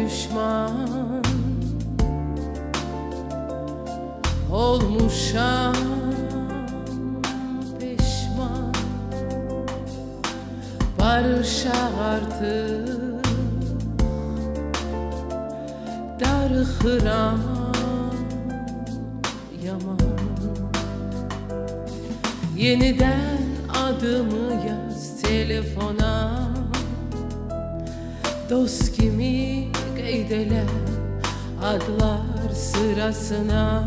düşman olmuşam, peşman. Barışa artık darıxıram yaman. Yeniden adımı yaz telefona, dost kimi qeyd elə adlar sırasına.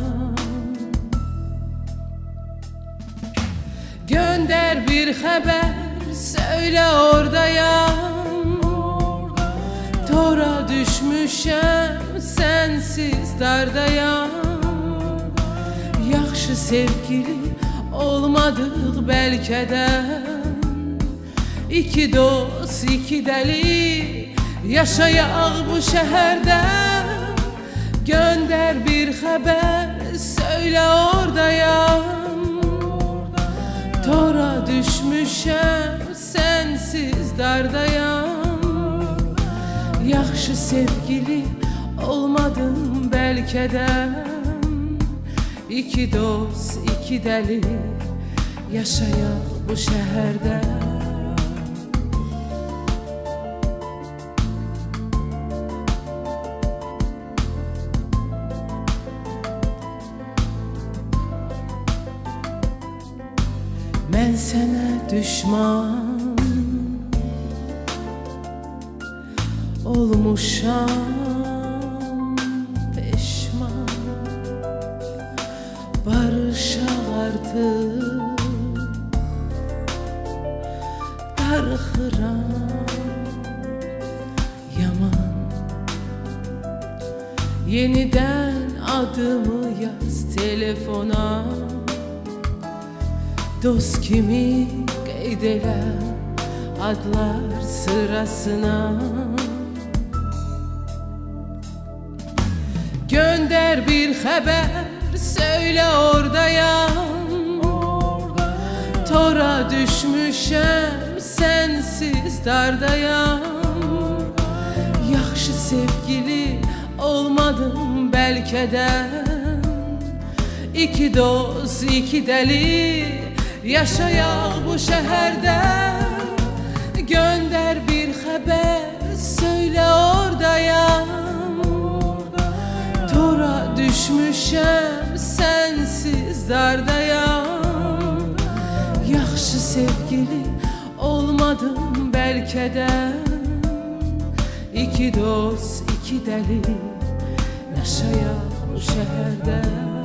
Gönder bir haber, söyle oradayam. Tora düşmüşem, sensiz dardayam. Yaxşı sevgili olmadık bəlkə də. İki dost, iki deli yaşayaq bu şəhərdə. Gönder bir haber, söyle oradayam. Tora düşmüşem, sensiz dardayam. Yaxşı sevgili olmadım bəlkə də. İki dost, iki deli yaşayaq bu şəhərdə. Mən sənə düşman olmuşam, peşman. Barışaq artıq darıxıram yaman. Yeniden adımı yaz telefona, dost kimi qeyd elə adlar sırasına. Gönder bir haber, söyle oradayam. Tora düşmüşem, sensiz dardayam. Yaxşı sevgili olmadım bəlkə də. İki dost, iki deli yaşayaq bu şəhərdə. Gönder bir haber, söyle oradayam. Tora düşmüşem, sensiz dardayam. Yaxşı sevgili olmadım bəlkə də. İki dost, iki deli yaşayaq bu şəhərdə.